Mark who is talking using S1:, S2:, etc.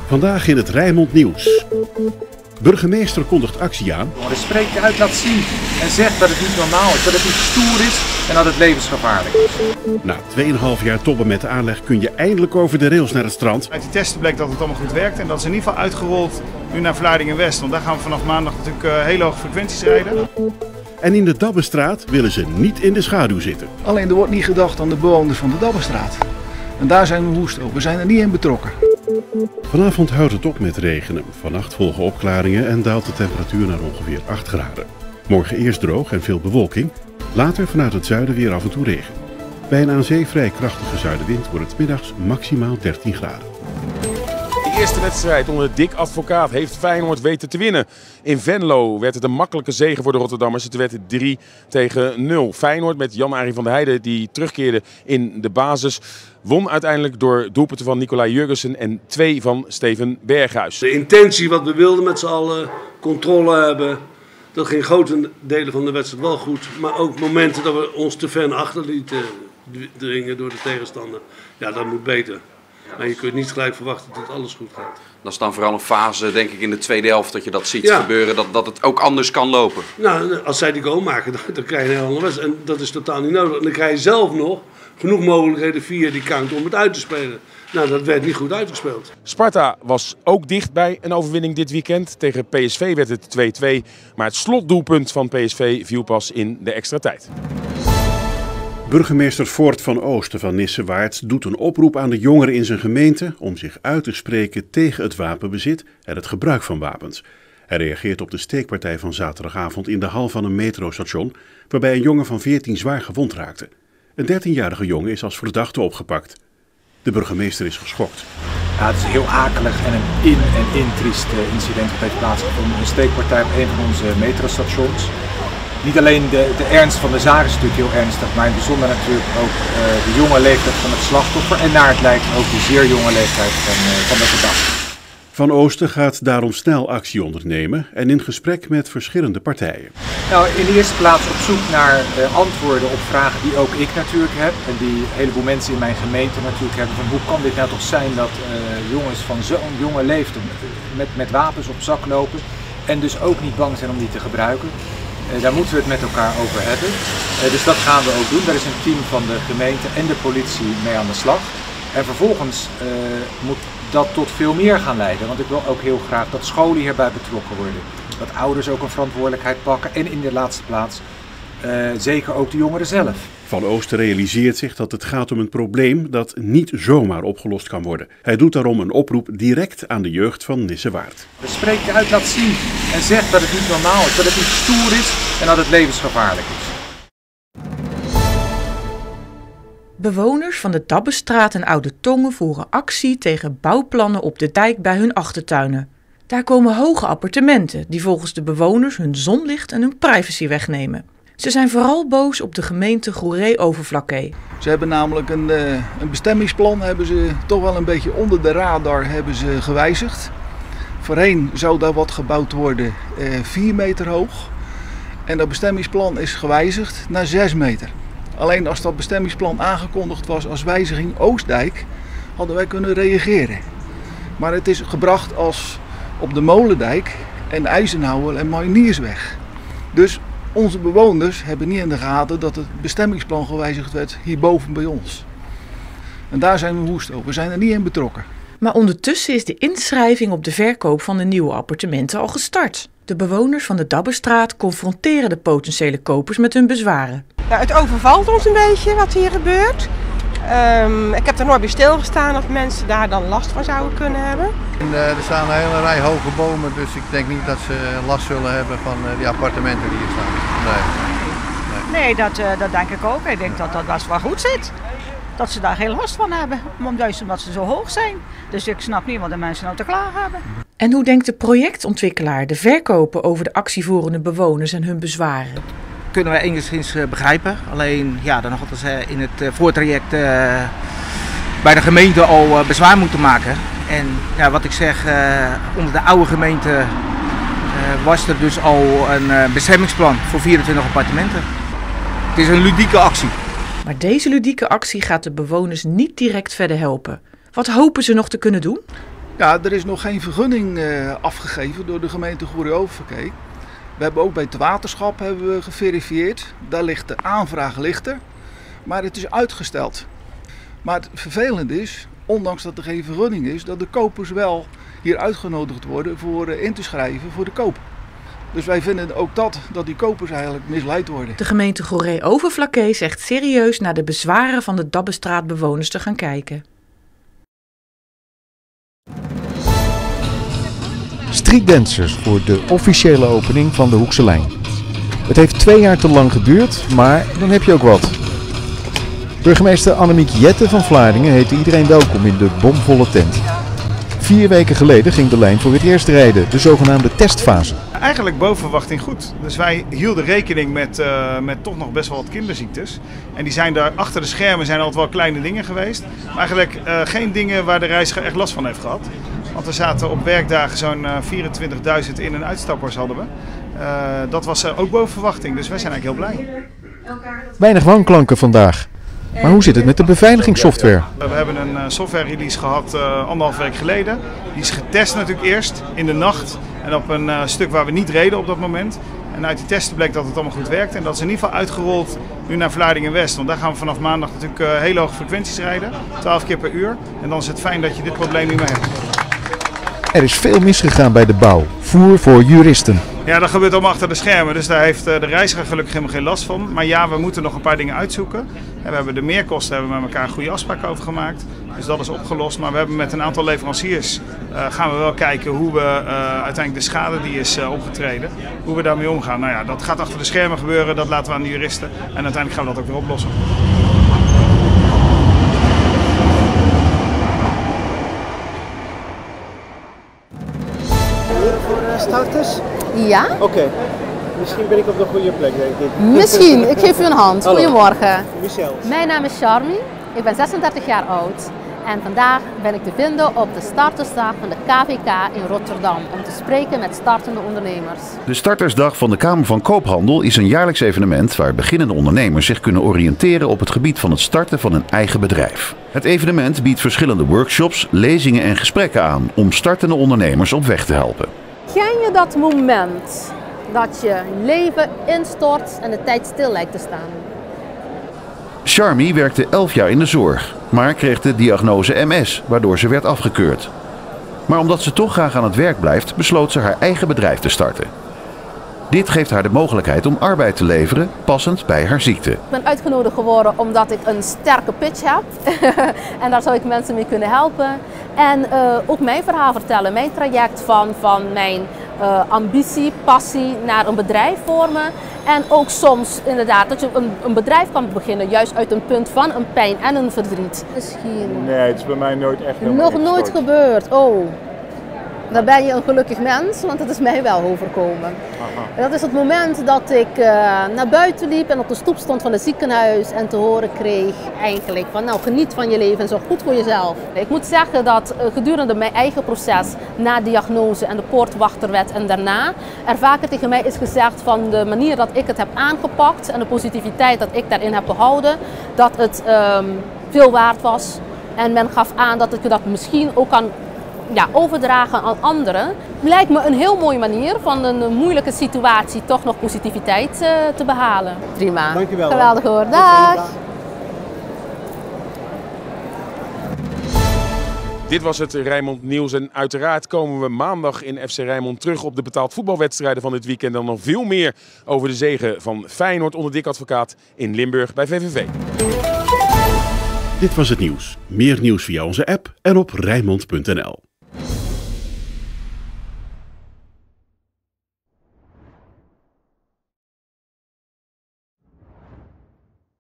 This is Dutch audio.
S1: Vandaag in het Rijnmond Nieuws. Burgemeester kondigt actie aan.
S2: Spreek je uit, laat zien en zeg dat het niet normaal is, dat het niet stoer is en dat het levensgevaarlijk is.
S1: Na 2,5 jaar tobben met de aanleg kun je eindelijk over de rails naar het strand.
S3: Uit die testen bleek dat het allemaal goed werkt en dat is in ieder geval uitgerold nu naar Vlaardingen-West. Want daar gaan we vanaf maandag natuurlijk hele hoge frequenties rijden.
S1: En in de Dabbestraat willen ze niet in de schaduw zitten.
S4: Alleen er wordt niet gedacht aan de bewoners van de Dabbestraat. En daar zijn we woest over. We zijn er niet in betrokken.
S1: Vanavond houdt het op met regenen. Vannacht volgen opklaringen en daalt de temperatuur naar ongeveer 8 graden. Morgen eerst droog en veel bewolking. Later vanuit het zuiden weer af en toe regen. Bij een aan zee vrij krachtige zuidenwind wordt het middags maximaal 13 graden.
S5: De eerste wedstrijd onder Dick Advocaat heeft Feyenoord weten te winnen. In Venlo werd het een makkelijke zege voor de Rotterdammers. Het werd 3-0. Feyenoord met Jan-Arie van der Heijden, die terugkeerde in de basis, won uiteindelijk door doelpunten van Nicolai Jurgensen en 2 van Steven Berghuis.
S6: De intentie wat we wilden met z'n allen, controle hebben, dat ging grote delen van de wedstrijd wel goed. Maar ook momenten dat we ons te ver naar achter lieten dringen door de tegenstander. Ja, dat moet beter. Maar je kunt niet gelijk verwachten dat alles goed gaat.
S7: Dat is dan vooral een fase, denk ik, in de tweede helft dat je dat ziet gebeuren, dat het ook anders kan lopen.
S6: Nou, als zij die goal maken, dan krijg je een heel andere wedstrijd. En dat is totaal niet nodig. En dan krijg je zelf nog genoeg mogelijkheden via die count om het uit te spelen. Nou, dat werd niet goed uitgespeeld.
S5: Sparta was ook dicht bij een overwinning dit weekend. Tegen PSV werd het 2-2, maar het slotdoelpunt van PSV viel pas in de extra tijd.
S1: Burgemeester Voort van Oosten van Nissewaard doet een oproep aan de jongeren in zijn gemeente om zich uit te spreken tegen het wapenbezit en het gebruik van wapens. Hij reageert op de steekpartij van zaterdagavond in de hal van een metrostation, waarbij een jongen van 14 zwaar gewond raakte. Een 13-jarige jongen is als verdachte opgepakt. De burgemeester is geschokt.
S2: Ja, het is heel akelig en een triest incident dat heeft plaatsgevonden. Een steekpartij op een van onze metrostations. Niet alleen de ernst van de zaak is natuurlijk heel ernstig, maar in het bijzonder natuurlijk ook de jonge leeftijd van het slachtoffer en naar het lijkt ook de zeer jonge leeftijd van de verdachte.
S1: Van Oosten gaat daarom snel actie ondernemen en in gesprek met verschillende partijen.
S2: Nou, in de eerste plaats op zoek naar antwoorden op vragen die ook ik natuurlijk heb en die een heleboel mensen in mijn gemeente natuurlijk hebben. Van hoe kan dit nou toch zijn dat jongens van zo'n jonge leeftijd met wapens op zak lopen en dus ook niet bang zijn om die te gebruiken. Daar moeten we het met elkaar over hebben. Dus dat gaan we ook doen. Daar is een team van de gemeente en de politie mee aan de slag. En vervolgens moet dat tot veel meer gaan leiden. Want ik wil ook heel graag dat scholen hierbij betrokken worden. Dat ouders ook een verantwoordelijkheid pakken. En in de laatste plaats zeker ook de jongeren zelf.
S1: Van Oosten realiseert zich dat het gaat om een probleem dat niet zomaar opgelost kan worden. Hij doet daarom een oproep direct aan de jeugd van Nissewaard.
S2: Spreek je uit, laat zien en zeg dat het niet normaal is, dat het niet stoer is en dat het levensgevaarlijk is.
S8: Bewoners van de Dabbestraat en Oude Tongen voeren actie tegen bouwplannen op de dijk bij hun achtertuinen. Daar komen hoge appartementen die volgens de bewoners hun zonlicht en hun privacy wegnemen. Ze zijn vooral boos op de gemeente Goeree-Overflakkee.
S4: Ze hebben namelijk een bestemmingsplan, hebben ze toch wel een beetje onder de radar hebben ze gewijzigd. Voorheen zou daar wat gebouwd worden 4 meter hoog. En dat bestemmingsplan is gewijzigd naar 6 meter. Alleen als dat bestemmingsplan aangekondigd was als wijziging Oostdijk, hadden wij kunnen reageren. Maar het is gebracht als op de Molendijk en Eisenhower en Majoniersweg. Dus onze bewoners hebben niet in de gaten dat het bestemmingsplan gewijzigd werd hierboven bij ons. En daar zijn we woest over. We zijn er niet in betrokken.
S8: Maar ondertussen is de inschrijving op de verkoop van de nieuwe appartementen al gestart. De bewoners van de Dabbestraat confronteren de potentiële kopers met hun bezwaren.
S9: Nou, het overvalt ons een beetje wat hier gebeurt. Ik heb er nooit bij stilgestaan of mensen daar dan last van zouden kunnen hebben.
S10: Er staan een hele rij hoge bomen, dus ik denk niet dat ze last zullen hebben van die appartementen die hier staan.
S11: Nee, dat denk ik ook. Ik denk dat dat wel goed zit. Dat ze daar geen last van hebben, juist omdat ze zo hoog zijn. Dus ik snap niet wat de mensen nou te klagen hebben.
S8: En hoe denkt de projectontwikkelaar de verkopen over de actievoerende bewoners en hun bezwaren?
S12: Kunnen we enigszins begrijpen. Alleen ja, dan hadden ze in het voortraject bij de gemeente al bezwaar moeten maken. En ja, wat ik zeg, onder de oude gemeente was er dus al een bestemmingsplan voor 24 appartementen. Het is een ludieke actie.
S8: Maar deze ludieke actie gaat de bewoners niet direct verder helpen. Wat hopen ze nog te kunnen doen?
S4: Ja, er is nog geen vergunning afgegeven door de gemeente Goeree-Oververkeer. We hebben ook bij het waterschap geverifieerd. Daar ligt de aanvraag er, maar het is uitgesteld. Maar het vervelende is, ondanks dat er geen vergunning is, dat de kopers wel hier uitgenodigd worden voor in te schrijven voor de koop. Dus wij vinden ook dat die kopers eigenlijk misleid worden.
S8: De gemeente Goeree-Overflakkee zegt serieus naar de bezwaren van de Dabbestraatbewoners te gaan kijken.
S13: Streetdancers voor de officiële opening van de Hoekse Lijn. Het heeft 2 jaar te lang geduurd, maar dan heb je ook wat. Burgemeester Annemiek Jette van Vlaardingen heette iedereen welkom in de bomvolle tent. 4 weken geleden ging de lijn voor het eerst rijden, de zogenaamde testfase.
S3: Eigenlijk boven verwachting goed. Dus wij hielden rekening met toch nog best wel wat kinderziektes. En die zijn daar achter de schermen zijn altijd wel kleine dingen geweest. Maar eigenlijk geen dingen waar de reiziger echt last van heeft gehad. Want we zaten op werkdagen zo'n 24.000 in- en uitstappers hadden we. Dat was ook boven verwachting, dus wij zijn eigenlijk heel blij.
S13: Weinig wanklanken vandaag. Maar hoe zit het met de beveiligingssoftware?
S3: We hebben een software release gehad 1,5 week geleden. Die is getest natuurlijk eerst in de nacht en op een stuk waar we niet reden op dat moment. En uit die testen bleek dat het allemaal goed werkt en dat is in ieder geval uitgerold nu naar Vlaardingen-West. Want daar gaan we vanaf maandag natuurlijk hele hoge frequenties rijden, 12 keer per uur. En dan is het fijn dat je dit probleem niet meer hebt.
S13: Er is veel misgegaan bij de bouw. Voer voor juristen.
S3: Ja, dat gebeurt allemaal achter de schermen, dus daar heeft de reiziger gelukkig helemaal geen last van. Maar ja, we moeten nog een paar dingen uitzoeken. En we hebben de meerkosten hebben we met elkaar een goede afspraak over gemaakt. Dus dat is opgelost. Maar we hebben met een aantal leveranciers gaan we wel kijken hoe we uiteindelijk de schade die is opgetreden, hoe we daarmee omgaan. Nou ja, dat gaat achter de schermen gebeuren, dat laten we aan de juristen. En uiteindelijk gaan we dat ook weer oplossen.
S14: Starters?
S15: Ja?
S14: Oké. Misschien ben ik op de goede plek, denk ik.
S15: Misschien. Ik geef u een hand.
S14: Hallo.
S15: Goedemorgen.
S14: Michel.
S15: Mijn naam is Charmy. Ik ben 36 jaar oud. En vandaag ben ik te vinden op de startersdag van de KVK in Rotterdam om te spreken met startende ondernemers.
S16: De Startersdag van de Kamer van Koophandel is een jaarlijks evenement waar beginnende ondernemers zich kunnen oriënteren op het gebied van het starten van een eigen bedrijf. Het evenement biedt verschillende workshops, lezingen en gesprekken aan om startende ondernemers op weg te helpen.
S15: Ken je dat moment dat je leven instort en de tijd stil lijkt te staan?
S16: Charmy werkte 11 jaar in de zorg, maar kreeg de diagnose MS, waardoor ze werd afgekeurd. Maar omdat ze toch graag aan het werk blijft, besloot ze haar eigen bedrijf te starten. Dit geeft haar de mogelijkheid om arbeid te leveren, passend bij haar ziekte.
S15: Ik ben uitgenodigd geworden omdat ik een sterke pitch heb. En daar zou ik mensen mee kunnen helpen. En ook mijn verhaal vertellen, mijn traject van mijn ambitie, passie naar een bedrijf vormen. En ook soms inderdaad dat je een bedrijf kan beginnen, juist uit een punt van een pijn en een verdriet. Misschien.
S17: Nee, het is bij mij nooit echt
S15: nog nooit gebeurd. Oh. Dan ben je een gelukkig mens, want dat is mij wel overkomen. En dat is het moment dat ik naar buiten liep en op de stoep stond van het ziekenhuis en te horen kreeg eigenlijk van nou geniet van je leven en zorg goed voor jezelf. Ik moet zeggen dat gedurende mijn eigen proces na diagnose en de poortwachterwet en daarna er vaker tegen mij is gezegd van de manier dat ik het heb aangepakt en de positiviteit dat ik daarin heb behouden, dat het veel waard was. En men gaf aan dat ik dat misschien ook kan overdragen aan anderen. Lijkt me een heel mooie manier van een moeilijke situatie toch nog positiviteit te behalen. Prima.
S14: Dankjewel.
S15: Geweldig hoor. Dag.
S5: Dit was het Rijnmond Nieuws en uiteraard komen we maandag in FC Rijnmond terug op de betaald voetbalwedstrijden van dit weekend. En nog veel meer over de zege van Feyenoord onder Dick Advocaat in Limburg bij VVV.
S1: Dit was het nieuws. Meer nieuws via onze app en op Rijnmond.nl.